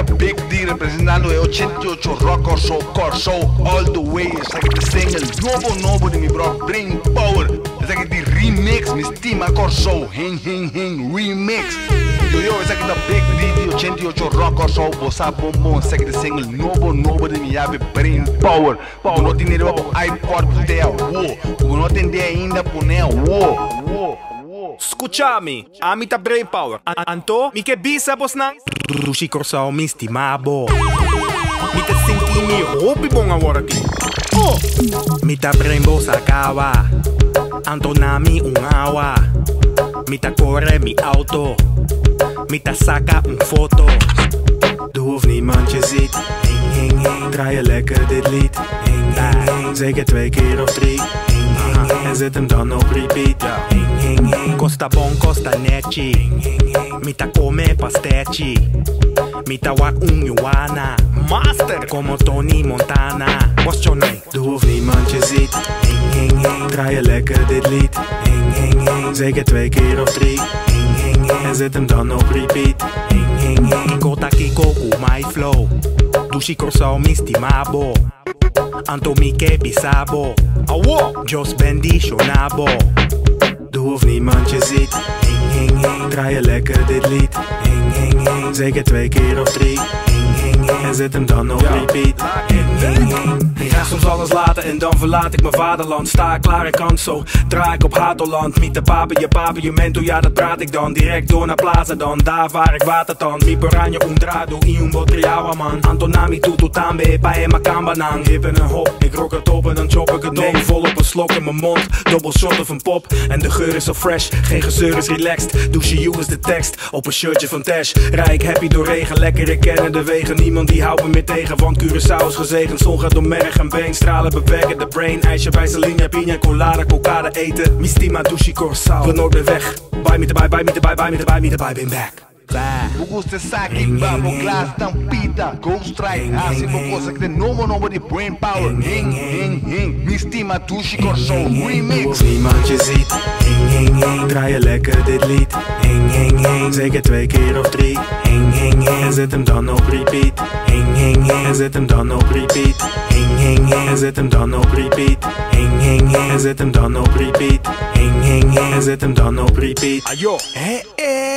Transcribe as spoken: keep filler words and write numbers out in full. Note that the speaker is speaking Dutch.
the big D representando el ochenta y ocho Rockorsou, Korsou, all the way. Esa que te single, nuevo, nuevo de mi bro, Brainpower. Esa que te remix, mi estima Korsou, Hing, Hing, Hing, remix. Yo, yo, esa que te big D de ochenta y ocho Rockorsou, bossa bombom. Esa que te single, nuevo, nuevo de mi ave, Brainpower. Como no tiene nuevo iPod, putea, wow. Como no atende ainda, punea, wow, wow. Escuchami, amita Brainpower. Anto, mi que bisa bos nang Dushi Korsou mi stimabo. Mi te sinti mi hobby bonga worki. Oh, mi ta brainbo sakawa. Anto nami un awa. Mi ta corre mi auto. Mi ta saka een foto. Er hoeft niemand je ziet. Hing, hing, hing. Draai je lekker dit lied. Hing, hing, hing. Zeker twee keer of drie. Hing, hing, hing. En zet hem dan op repeat. Hing, hing, hing. Costa bon, costa netchi. Hing, hing, hing. Mita come pastechi. Mita wak un yuana. Master. Como Tony Montana. What's your name? Er hoeft niemand je ziet. Hing, hing, hing. Draai je lekker dit lied. Hing, hing, hing. Zeker twee keer of drie. Hing, hing, hing. En zet hem dan op repeat. Hing, hing, hing. Kiko takiko u my flow. Dushi Korsou mi stimabo. Anto mi ke bisabo. Awo. Jos bendicionabo. Er hoeft niemand je ziet. Hing, hing, hing. Draai je lekker dit lied. Hing, hing, hing. Zeker twee keer of drie. Hing, hing, hing. En zet hem dan op repeat. Hing, hing, hing. Ik ga soms alles laten en dan verlaat ik mijn vaderland. Sta klaar, ik kan zo, draai ik op Hatoland. Miet de pape, je pavimento, ja dat praat ik dan. Direct door naar Plaza dan, daar waar ik watertand. Mi piranha un drado, in un botriawa man. Antonami tutu tambe, pa e makambanang. Hip en een hop, ik rock het op en dan chop ik het op. Vol op een slok in mijn mond, double shot of een pop. En de geur is zo fresh, geen gezeur is relaxed. Dushi you is de tekst, op een shirtje van Tash. Rij ik happy door regen, lekker ik kennen de wegen. Niemand die houdt me meer tegen, want Curaçao is gezegend. Zon gaat door merg en been, stralen bewerken de brain. IJsje bij Celine, pina colada, cocada eten. Mi stima Dushi Korsou, we nooit meer weg. Buy me te buy, buy me te buy, buy me te buy, me te buy, ben back. Buguste saki, babo, glass, tampita, ghost strike. Assim por coisa que tem novo, novo de Brainpower. Hing, hing, hing, mi stima Dushi Korsou Remix. Niemand je ziet, hing, hing, hing. Draai je lekker dit lied. Hing, hing, hing. Zeker twee keer of drie. Hing, hing, hing. En zet hem dan op repeat. Hing, hing, hing. En zet hem dan op repeat. Hing, hing, hing. En zet hem dan op repeat. Hing, hing, hing. En zet hem dan op repeat. Hing, hing, hing. En zet hem dan op repeat. Ayo, eh, eh.